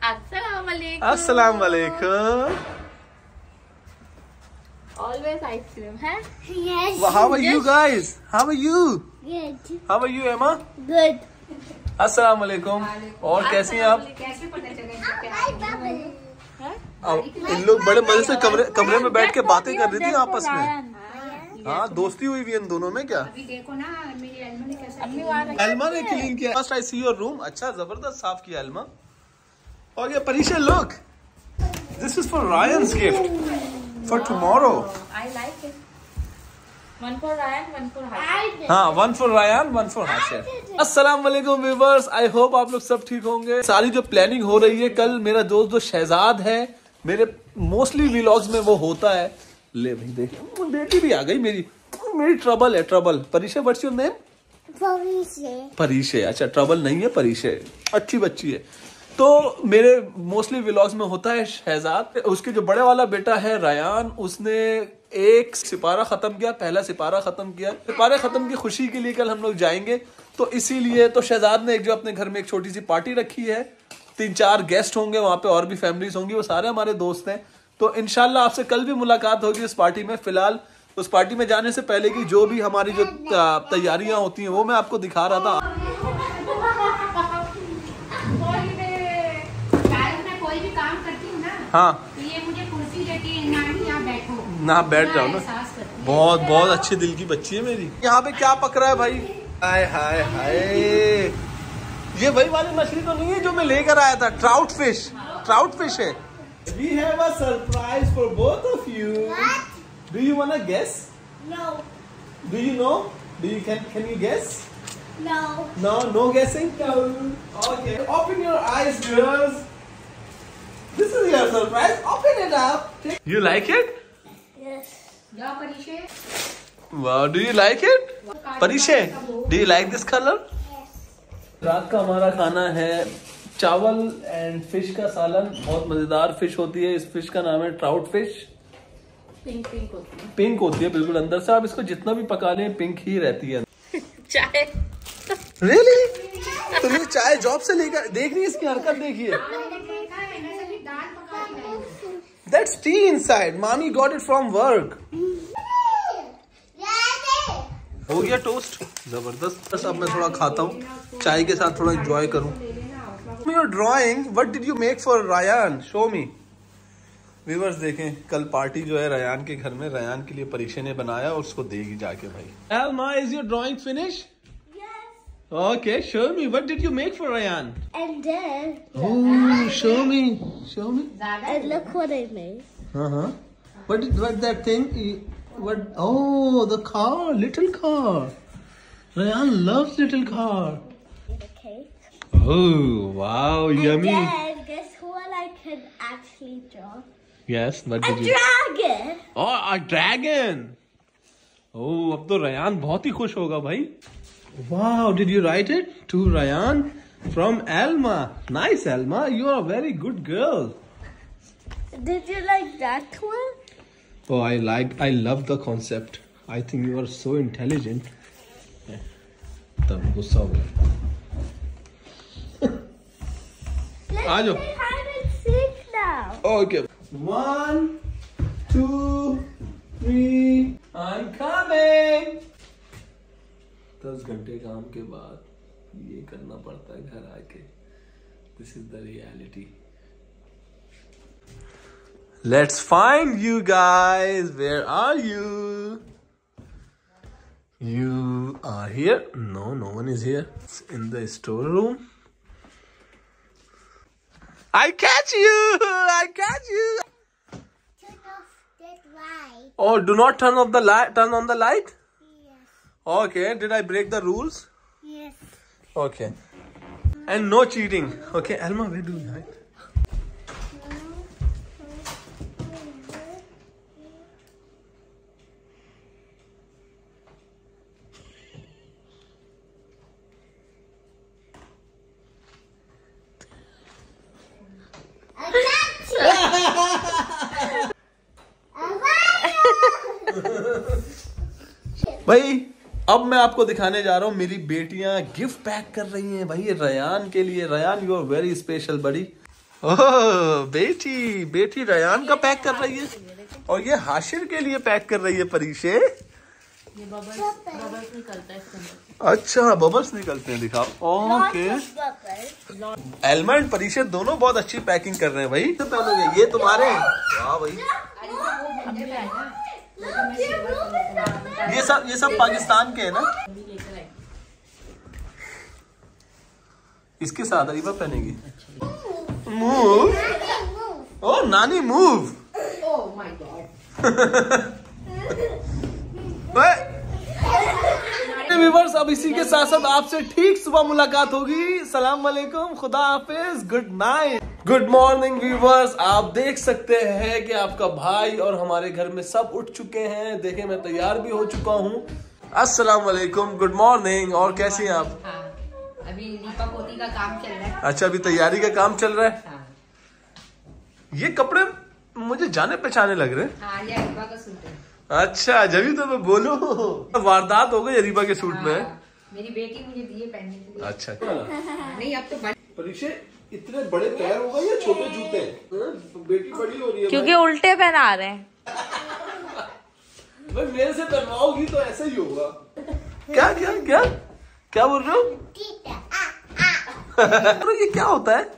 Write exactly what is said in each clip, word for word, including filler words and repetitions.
अस्सलाम वालेकुम। अस्सलाम वालेकुम। Always ice cream, है? Yes. Well, how are you guys? How are you? Good. How are you, Emma? Good. अस्सलाम वालेकुम। और कैसी हैं आप? कैसे पता चला? अब इन लोग बड़े मजे से कमरे कमरे में बैठ के बातें कर रही थी आपस में। हाँ, दोस्ती हुई हुई इन दोनों में क्या? अभी देखो ना मेरी एल्मा ने कैसा एल्मा ने क्लीन किया। First I see your room. अच्छा, जबरदस्त साफ किया एल्मा। और ये Pareesha, look, this is for Ryan's gift for tomorrow. I like it. One for Ryan, one for Harsh. हाँ, one for Ryan, one for Hashir. अस्सलाम वालेकुम व्यूअर्स, आई होप आप लोग सब ठीक होंगे। सारी जो प्लानिंग हो रही है, कल मेरा दोस्त जो शहजाद है, मेरे मोस्टली व्लॉग्स में वो होता है। ले भाई देख, बेटी भी आ गई मेरी। मेरी ट्रबल है, trouble. Pareesha, what's your name? Police. Parishe. अच्छा, ट्रबल नहीं है, परीशे। अच्छी बच्ची है। तो मेरे मोस्टली व्लॉग्स में होता है शहजाद। उसके जो बड़े वाला बेटा है रायान, उसने एक सिपारा खत्म किया, पहला सिपारा खत्म किया। सिपारे खत्म की खुशी के लिए कल हम लोग जाएंगे, तो इसीलिए तो शहजाद ने एक जो अपने घर में एक छोटी सी पार्टी रखी है। तीन चार गेस्ट होंगे वहां पे, और भी फैमिलीज होंगी, वो सारे हमारे दोस्त हैं। तो इंशाल्लाह आपसे कल भी मुलाकात होगी उस पार्टी में। फिलहाल उस पार्टी में जाने से पहले की जो भी हमारी जो तैयारियां होती हैं वो मैं आपको दिखा रहा था। कोई भी काम करती हूँ ना, हाँ, तो ये मुझे कुर्सी देती है, नानी यहाँ बैठो, ना बैठ जाओ ना। बहुत बहुत अच्छी दिल की बच्ची है मेरी। यहाँ पे क्या पक रहा है भाई? हाय हाय हाय, ये वही वाली मछली तो नहीं है जो मैं लेकर आया था? ट्राउट फिश, ट्राउट फिश है। We have a surprise for both of you. Do you wanna guess? No. Do you know? Do you can can you guess? No. No, no guessing. No. Okay. Open your eyes, viewers. This is your surprise. Open it up. You like it? Yes. जाओ परीक्षे। Wow. Do you like it? परीक्षे, do you like this color? Yes. रात का हमारा खाना है चावल and fish का सालन। बहुत मजेदार फिश होती है। इस फिश का नाम है ट्राउट फिश। पिंक पिंक होती है। पिंक होती है बिल्कुल अंदर से। आप इसको जितना भी पका लें पिंक ही रहती है। चाय। Really? तुमने चाय जॉब से लेकर देख रही है? इसकी हरकत देखिए। That's tea inside. Mommy got it from work. हो गया टोस्ट, जबरदस्त। बस अब मैं थोड़ा खाता हूँ चाय के साथ, थोड़ा एंजॉय करूँ। Your drawing. What did you make for Ryan? Show me. Viewers देखें, कल पार्टी जो है रयान के घर में, रयान के लिए परीक्षा ने बनाया और उसको देगी जाके भाई। Alma, is your drawing finished? Yes. Okay, show me. What did you make for Ryan? And then. Oh, show me. Show me. And look what I made. Uh huh. What did what that thing? What? Oh, the car, little car. Ryan loves little car. Okay. Oh, wow, yummy. And then guess what I can actually draw? Yes, what A did you? dragon. Oh, a dragon. Oh, अब तो Ryan बहुत ही खुश होगा भाई। Wow, did you write it to Ryan from Alma? Nice, Alma. You are a very good girl. Did you like that one? Oh, I like, I love the concept. I think you are so intelligent. तब गुस्सा हो गया। Let's आ जाओ। play hide and seek now. Okay. One, two, three. I'm coming. दस घंटे काम के बाद ये करना पड़ता है घर आके। This is the reality. Let's find you guys. Where are you? You are here? No, no one is here. It's in the storeroom. I catch you! I catch you! Turn off that light. Oh, do not turn off the light. Turn on the light. Yes. Okay. Did I break the rules? Yes. Okay. And no cheating. Okay, Alma, where do you hide? भाई अब मैं आपको दिखाने जा रहा हूँ मेरी बेटियां गिफ्ट पैक कर रही हैं भाई रयान के लिए। Ryan, you are very special बड़ी। ओह बेटी बेटी रयान का पैक कर रही है और ये हाशिर के लिए पैक कर रही है परीशे। ये बबल्स बबल्स निकलता है इसके अंदर। अच्छा बबल्स निकलते हैं, दिखाओ। ओके एलमंड परीशे दोनों बहुत अच्छी पैकिंग कर रहे हैं भाई। तो पहनोगे ये तुम्हारे, वाह भाई। ये सब ये सब पाकिस्तान के है ना। इसके साथ अरीबा पहनेगी। मूव, ओ नानी move. Oh my god. Viewers अब इसी के साथ साथ आपसे ठीक सुबह मुलाकात होगी। सलाम वालेकुम, खुदा हाफिज, good night, good morning viewers. आप देख सकते हैं कि आपका भाई और हमारे घर में सब उठ चुके हैं। देखें मैं तैयार भी हो चुका हूँ। अस्सलाम वालेकुम, गुड मॉर्निंग। और कैसी हैं आप? हाँ, अभी लीपा पोती का काम चल रहा है। अच्छा अभी तैयारी का काम चल रहा है। हाँ। ये कपड़े मुझे जाने पहचाने लग रहे हैं। हाँ, ये अरीबा का सूट है। अच्छा जब तो मैं बोलूं वारदात हो गई अरीबा के सूट में। हाँ, मेरी बेटी मुझे दिए पहनने के लिए। अच्छा नहीं अब तो बन... परीक्षे इतने बड़े पैर हो गए या छोटे जूते? बेटी बड़ी हो रही है क्योंकि उल्टे पहना रहे हैं। भाई मेरे से पहनवाओगी तो ऐसा ही होगा। क्या क्या क्या क्या बोल रहे हो? अरे ये क्या होता है?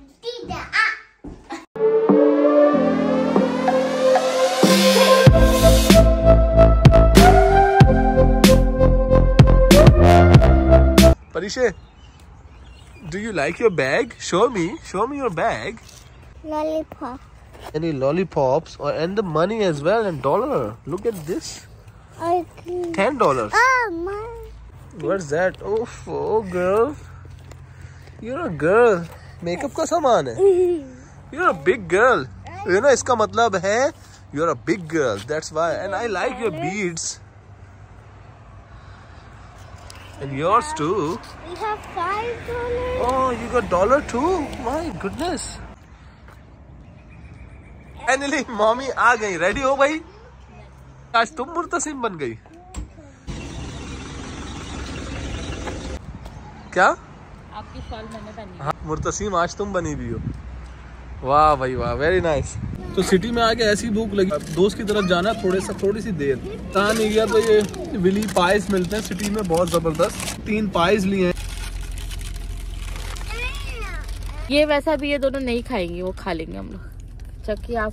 Parishe, do you like your bag? Show me, show me your bag. Lollipop. Any lollipops or and the money as well and dollar. Look at this. Okay. Ten dollars. Oh my. What's that? Oh, oh girl. You're a girl. Makeup का सामान है. You're a big girl. You know इसका मतलब है you're a big girl. That's why. And I like your beads. And yours too. We have five dollars. Oh, you got dollar too? My goodness. Finally, mommy आ गई। Ready हो भाई? आज तुम मुर्तसिम बन गई। क्या? आपकी शॉल मैंने पहनी। हाँ, मुर्तसिम आज तुम बनी भी हो। वाह भाई वाह, वेरी नाइस। तो सिटी में आके ऐसी भूख लगी, दोस्त की तरफ जाना थोड़े सा थोड़ी सी देर कहाँ नहीं गया तो ये विली पाइस मिलते हैं सिटी में बहुत जबरदस्त। तीन पाइस लिए हैं। ये वैसा भी ये दोनों नहीं खाएंगे, वो खा लेंगे हम लोग। चक्की आप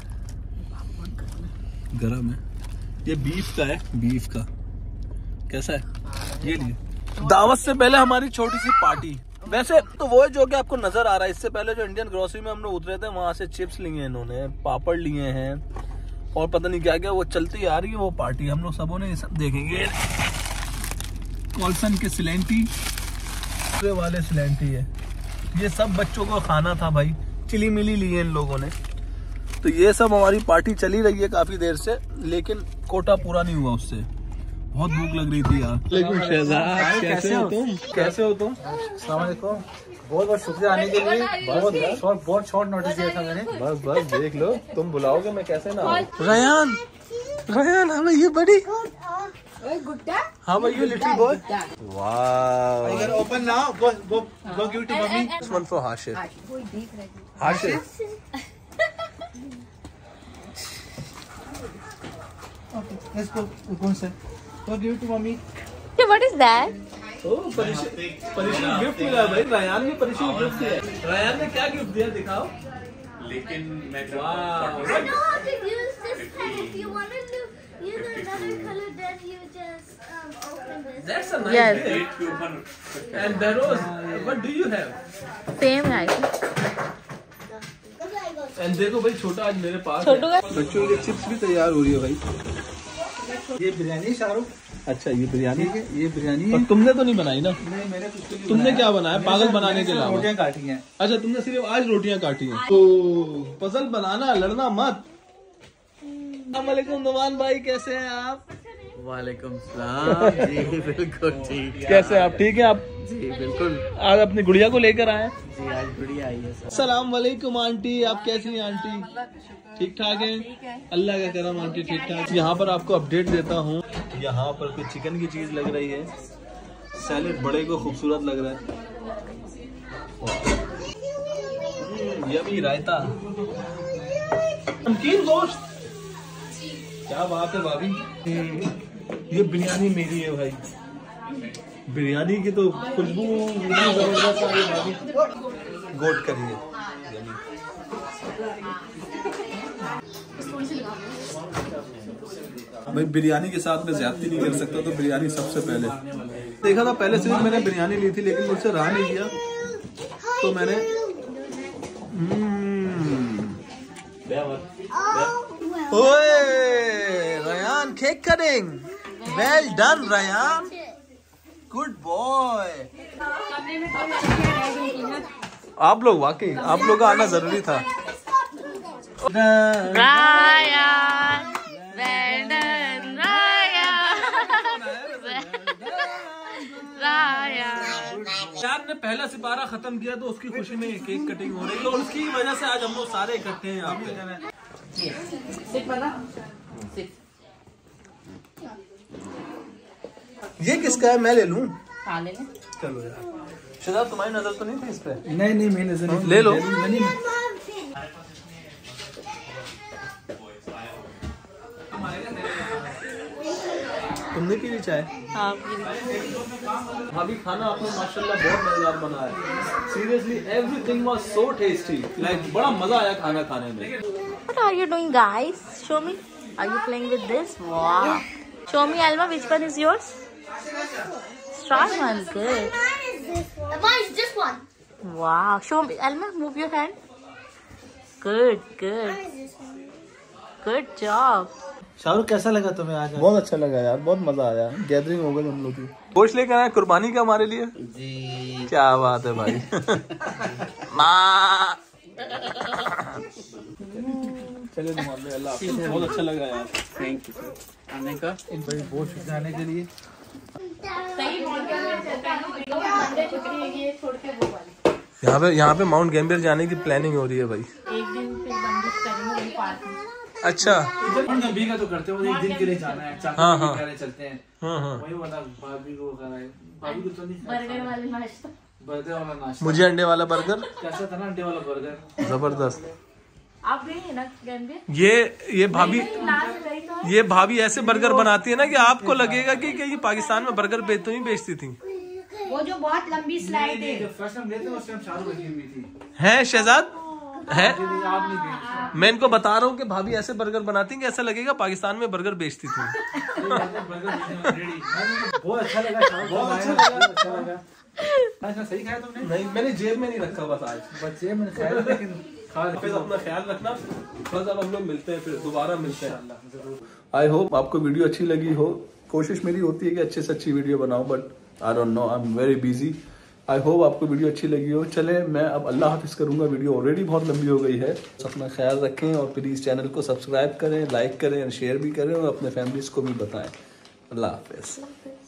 गरम है। ये बीफ का है, बीफ का कैसा है? ये लिए दावत से पहले हमारी छोटी सी पार्टी। वैसे तो वो है जो कि आपको नजर आ रहा है। इससे पहले जो इंडियन ग्रोसरी में हम लोग उतरे थे वहां से चिप्स लिए इन्होंने, पापड़ लिए हैं और पता नहीं क्या क्या वो चलती आ रही है वो पार्टी। हम लोग सबों ने ये सब देखेंगे। कॉल्सन के सिलेंटी वाले सिलेंटी है। ये सब बच्चों को खाना था भाई, चिली मिली लिए इन लोगों ने। तो ये सब हमारी पार्टी चली रही है काफी देर से, लेकिन कोटा पूरा नहीं हुआ उससे। बहुत भूख लग रही थी यार। लेकिन शहजाद कैसे हो तुम? कैसे हो तुम? बहुत बहुत शुक्रिया आने के लिए। बहुत शॉर्ट बहुत शॉर्ट नोटिस दिया था मैंने। बस बस देख लो, तुम बुलाओगे मैं कैसे ना आऊं। रयान रयान हाँ भाई ये बड़ी गुड्डा। हाँ भाई ये लिटिल बॉय। वाह open now, go go go give to mummy. This one for Hashir. कोई देख रहा है। हाशिर लेट्स गो कौन सा? Go give to mummy. What is that? Oh Pareesha Pareesha gift मिला भाई। रयान ने परीक्षा को गिफ्ट दिया। रयान ने क्या गिफ्ट दिया दिखाओ। लेकिन मैं I know how to use this pen. If you want to use another color, then you just um, open this. That's a nice Yes. gift. के ऊपर And Beroz, what do you have? Same है। And देखो भाई छोटा आज मेरे पास छोटू है। का बच्चों के चिप्स भी तैयार हो रही है भाई। ये बिरयानी शाहरुख। अच्छा ये बिरयानी ठीक है, ये बिरयानी और है। तुमने तो नहीं बनाई ना? नहीं मैंने कुछ के लिए तुमने बनाया। क्या बनाया पागल बनाने के अलावा? रोटियां काटी हैं। अच्छा तुमने सिर्फ आज रोटियां काटी हैं। तो पजल बनाना, लड़ना मत। अस्सलामुअलैकुम नुमान भाई, कैसे हैं आप? वालेकुम सलाम जी, बिल्कुल ठीक है। कैसे आप? ठीक है आप? जी बिल्कुल आज अपनी गुड़िया को लेकर आए? जी, आज गुड़िया आई है सर। सलाम वालेकुम आंटी, आप कैसी हैं आंटी? ठीक ठाक हैं? अल्लाह का करम आंटी ठीक ठाक। यहाँ पर आपको अपडेट देता हूँ। यहाँ पर कुछ चिकन की चीज लग रही है। सैलेड बड़े को खूबसूरत लग रहा है। यमी रायता, नमकीन गोश्त, क्या बात है भाभी। ये बिरयानी मेरी है भाई, बिरयानी की तो खुशबू जबरदस्त आ रही है भाभी। गोट करिए भाई, बिरयानी के साथ में ज्यादती नहीं कर सकता, तो बिरयानी सबसे पहले देखा था। पहले से मैंने बिरयानी ली थी लेकिन मुझसे रहा नहीं गया, तो मैंने ओए Ryan cake cutting, well done Ryan, good boy. आप लोग वाकई आप लोग का आना जरूरी था। Rayan, well done, Rayan, Rayan. यार ने पहला सिपारा खत्म किया तो उसकी खुशी में केक कटिंग हो रही है, और उसकी वजह से आज हम लोग सारे इकट्ठे हैं यहाँ पे। ये किसका है, मैं ले लूं? हाँ ले ले। चलो यार, शहजाद तुम्हारी नजर तो नहीं थी इस पे? नहीं नहीं मेरी नजर नहीं, ले लो। तुमने पी ली चाय? हाँ भाभी खाना आपने माशाल्लाह बहुत मजेदार बना है। Seriously everything was so tasty, like बड़ा मजा आया खाना खाने में। What are you doing, guys? Show me. Are you playing with this? Wow. Show me, Alma. Which one is yours? Strong one. Good. Mine is this one. Wow. Show me, Alma. Move your hand. Good. Good. Mine is this one. Good job. Shahrukh कैसा लगा तुम्हें आज? बहुत अच्छा लगा यार, बहुत मजा आया, गैदरिंग हो गई हम लोग की। गोश्त लेकर आए कुर्बानी का हमारे लिए जी, क्या बात है भाई। माँ चलिए अल्लाह हाफिज़, बहुत अच्छा लगा यार, थैंक यू सर आने का, बहुत शुक्रिया आने के लिए। यहाँ पे यहाँ पे माउंट गैम्बियर जाने की प्लानिंग हो रही है भाई। एक दिन फिर बंदिश करेंगे पार्क में। अच्छा नबी का तो करते हो, एक दिन के लिए जाना है, चाचा हाँ, हाँ। के घर चलते हैं, हाँ हाँ, वही वाला भाभी को कराए, भाभी को तो नहीं, बर्गर वाले नाश्ता। बर्गर वाला नाश्ता मुझे अंडे वाला बर्गर कैसा था ना, अंडे वाला बर्गर जबरदस्त। आप गए हैं ना गैम्बियर? ये ये भाभी लास्ट गई तो ये भाभी ऐसे बर्गर बनाती है ना कि आपको लगेगा कि, कि ये पाकिस्तान में बर्गर बेचती ही बेचती थी। वो जो बहुत लंबी स्लाइड है, जब फर्स्ट टाइम गए थे उस टाइम शाहरुख लगी हुई थी। हैं शहजाद है, आप नहीं गए? मैं इनको बता रहा हूँ कि भाभी ऐसे बर्गर बनाती हैं कि ऐसा लगेगा पाकिस्तान में बर्गर बेचती थी। बहुत अच्छा लगा, बहुत अच्छा लगा, अच्छा लगा। अच्छा सही खाया तुमने? नहीं मैंने जेब में नहीं रखा बस आज। बच्चे मैंने खाया लेकिन खा फिर अपना ख्याल रखना, बस अब हम लोग मिलते हैं, फिर दोबारा मिलते हैं। आई होप आपको वीडियो अच्छी लगी हो। कोशिश मेरी होती है कि अच्छे से अच्छी वीडियो बनाऊं, but I don't know, I am very busy. I hope आपको वीडियो अच्छी लगी हो। चले मैं अब अल्लाह हाफिज़ करूंगा, वीडियो ऑलरेडी बहुत लंबी हो गई है। अपना ख्याल रखें और प्लीज़ चैनल को सब्सक्राइब करें, लाइक करें, शेयर भी करें और अपने फैमिलीज को भी बताएं। अल्लाह हाफिज़।